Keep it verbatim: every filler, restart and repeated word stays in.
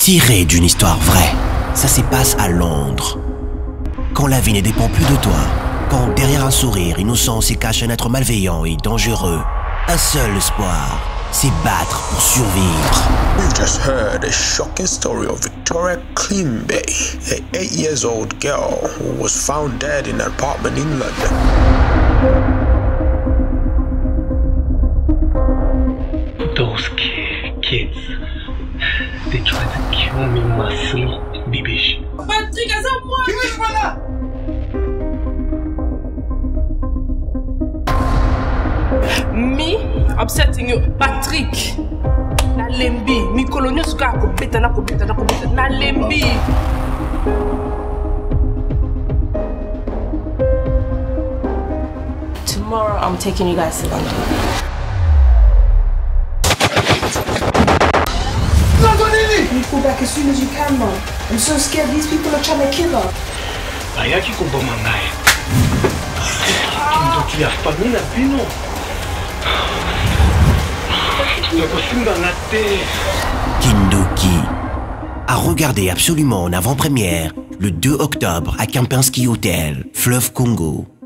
Tiré d'une histoire vraie, ça se passe à Londres. Quand la vie ne dépend plus de toi, quand derrière un sourire innocent se cache un être malveillant et dangereux, un seul espoir, c'est battre pour survivre. We've just heard a shocking story of Victoria Cleanbay, an eight years old girl who was found dead in an apartment in London. Those kids, they tried to kill me in my sleep, bibiche. Patrick, à moi! Me upsetting you, Patrick. Na lembi, mi kolonyo suka ko beta na ko beta na ko beta na lembi. Tomorrow I'm taking you guys to London. You go back as soon as you can, Mom. I'm so scared these people are trying to kill her. Ayaki ko ba mangai? Kindoki ya famina bino. Kindoki, à regarder absolument en avant-première le deux octobre à Kempinski Hôtel Fleuve Congo.